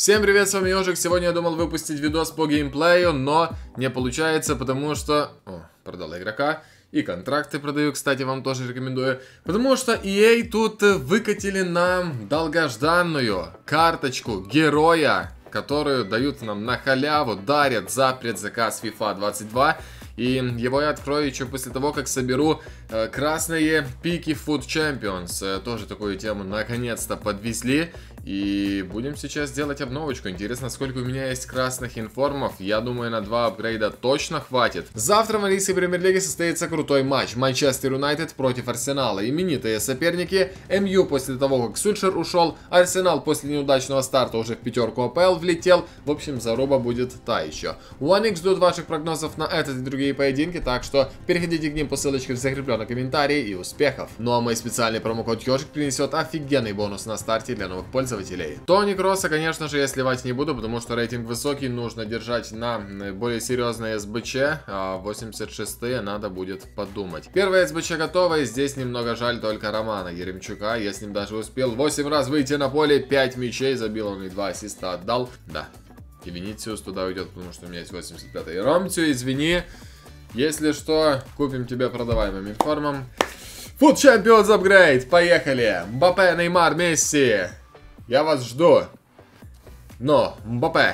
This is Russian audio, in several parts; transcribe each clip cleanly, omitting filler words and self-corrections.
Всем привет, с вами Ёжик. Сегодня я думал выпустить видос по геймплею, но не получается, потому что... продал игрока. И контракты продаю, кстати, вам тоже рекомендую. Потому что EA тут выкатили нам долгожданную карточку героя, которую дают нам на халяву, дарят за предзаказ FIFA 22. И его я открою еще после того, как соберу красные пики Food Champions. Тоже такую тему наконец-то подвезли. И будем сейчас делать обновочку. Интересно, сколько у меня есть красных информов. Я думаю, на 2 апгрейда точно хватит. Завтра в английской премьер-лиге состоится крутой матч. Манчестер Юнайтед против Арсенала. Именитые соперники. МЮ после того, как Сульшер ушел. Арсенал после неудачного старта уже в пятерку АПЛ влетел. В общем, заруба будет та еще. OneX ждут ваших прогнозов на этот и другие поединки. Так что переходите к ним по ссылочке в закрепленном комментарии. И успехов! Ну а мой специальный промокод Ёжик принесет офигенный бонус на старте для новых пользователей. Тони Кросса, конечно же, я сливать не буду, потому что рейтинг высокий, нужно держать на более серьезное СБЧ, а 86-е надо будет подумать. Первое СБЧ готово, и здесь немного жаль только Романа Еремчука, я с ним даже успел 8 раз выйти на поле, 5 мячей забил, он и 2 ассиста отдал, да. И Винicius туда уйдет, потому что у меня есть 85-й. Ромцю, извини, если что, купим тебя продаваемым информом. Food Champions Upgrade, поехали! Мбаппе, Неймар, Месси! Я вас жду. Но, Мбаппе.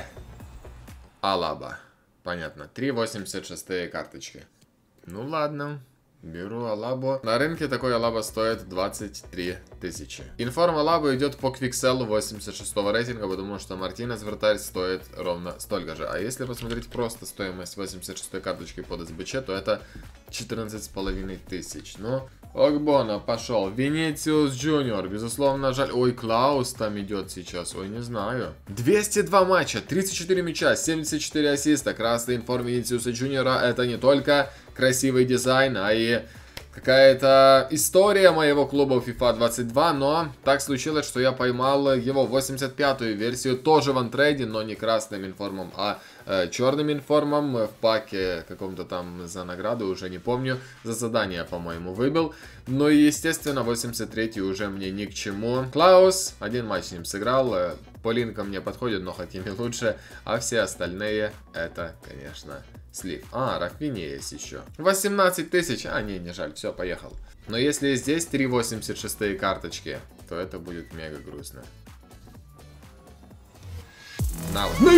Алаба. Понятно. 3,86 карточки. Ну ладно. Беру Алабу. На рынке такой Алаба стоит 23 тысячи. Информ Алабу идет по Квикселу 86 рейтинга, потому что Мартинес вратарь стоит ровно столько же. А если посмотреть просто стоимость 86 карточки под СБЧ, то это 14,5 тысяч. Ну, Огбона пошел. Винicius Junior. Безусловно, жаль. Ой, Клаус там идет сейчас. Ой, не знаю. 202 матча, 34 мяча, 74 ассиста. Красный информ Винiciuса Junior. Это не только красивый дизайн, а и какая-то история моего клуба FIFA 22, но так случилось, что я поймал его 85-ю версию, тоже в антрейде, но не красным информом, а черным информом в паке каком-то там за награду, уже не помню, за задание, по-моему, выбил. Ну и, естественно, 83-й уже мне ни к чему. Клаус, один матч с ним сыграл, по линкам мне подходит, но Хакими лучше, а все остальные это, конечно, слив. А, Рафини есть еще. 18 тысяч. А, не жаль. Все, поехал. Но если здесь 3,86 карточки, то это будет мега грустно. На вот.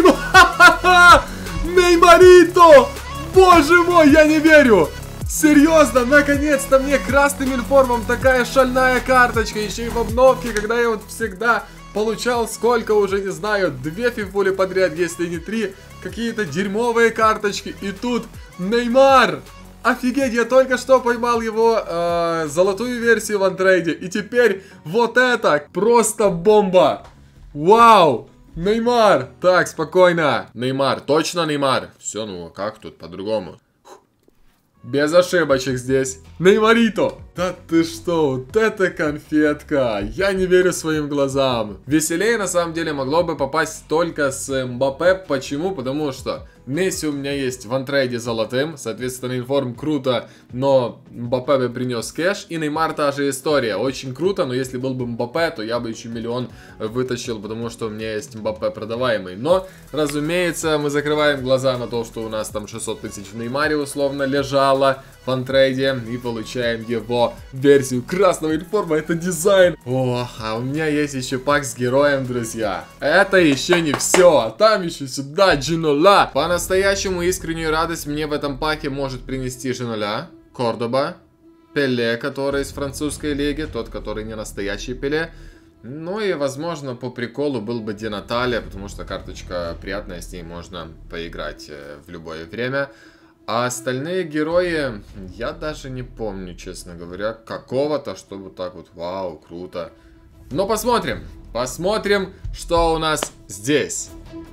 Неймарито! Боже мой, я не верю! Серьезно, наконец-то мне красным информом такая шальная карточка. Еще и в обновке, когда я вот всегда получал сколько уже, не знаю, 2 фифули подряд, если не 3. Какие-то дерьмовые карточки. И тут Неймар! Офигеть, я только что поймал его золотую версию в антрейде. И теперь вот это просто бомба! Вау! Неймар! Так, спокойно. Неймар, точно Неймар? Все, ну как тут по-другому? Без ошибочек здесь. Неймарито! Да ты что, вот это конфетка! Я не верю своим глазам. Веселее на самом деле могло бы попасть только с Мбаппе. Почему? Потому что Месси у меня есть в антрейде золотым. Соответственно, информ круто, но Мбаппе бы принес кэш. И Неймар та же история. Очень круто, но если был бы Мбаппе, то я бы еще миллион вытащил, потому что у меня есть Мбаппе продаваемый. Но, разумеется, мы закрываем глаза на то, что у нас там 600 тысяч в Неймаре условно лежало в антрейде. И получаем его версию красного информа. Это дизайн. О, а у меня есть еще пак с героем, друзья. Это еще не все. А там еще сюда Джинола. По-настоящему искреннюю радость мне в этом паке может принести Джинола, Кордоба, Пеле, который из французской лиги, тот, который не настоящий Пеле. Ну и, возможно, по приколу был бы Ди Наталья, потому что карточка приятная, с ней можно поиграть в любое время. А остальные герои, я даже не помню, честно говоря, какого-то, чтобы так вот, вау, круто. Но посмотрим, посмотрим, что у нас здесь.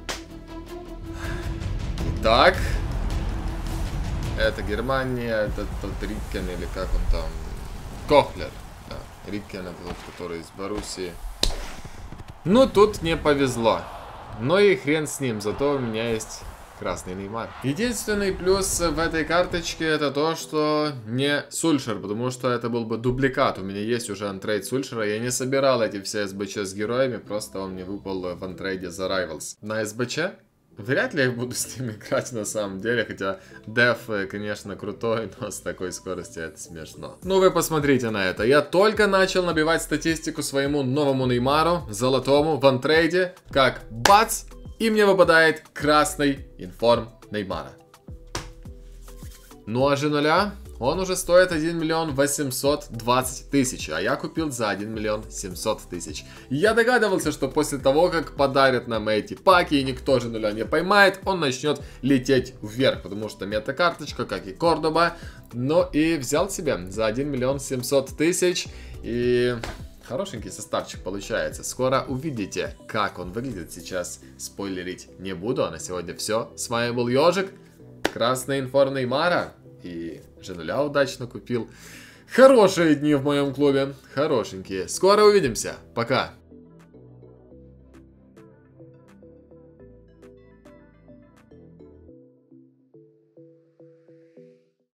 Итак, это Германия, это тот Риккен или как он там, Кохлер. Да, Риккен это тот, который из Боруссии. Ну, тут не повезло. Но и хрен с ним, зато у меня есть Красный Неймар. Единственный плюс в этой карточке это то, что не Сульшер, потому что это был бы дубликат. У меня есть уже антрейд Сульшера, я не собирал эти все СБЧ с героями, просто он мне выпал в антрейде за Rivals. На СБЧ? Вряд ли я буду с ним играть на самом деле, хотя Деф, конечно, крутой, но с такой скоростью это смешно. Ну вы посмотрите на это, я только начал набивать статистику своему новому Неймару, золотому, в антрейде, как бац! И мне выпадает красный информ Неймара. Ну а же нуля, он уже стоит 1 миллион 820 тысяч, а я купил за 1 миллион 700 тысяч. Я догадывался, что после того, как подарят нам эти паки и никто же нуля не поймает, он начнет лететь вверх, потому что мета-карточка, как и Кордоба. Ну и взял себе за 1 миллион 700 тысяч и... Хорошенький составчик получается. Скоро увидите, как он выглядит сейчас. Спойлерить не буду. А на сегодня все. С вами был Ежик. Красный информ Неймара. И Женуля удачно купил. Хорошие дни в моем клубе. Хорошенькие. Скоро увидимся. Пока.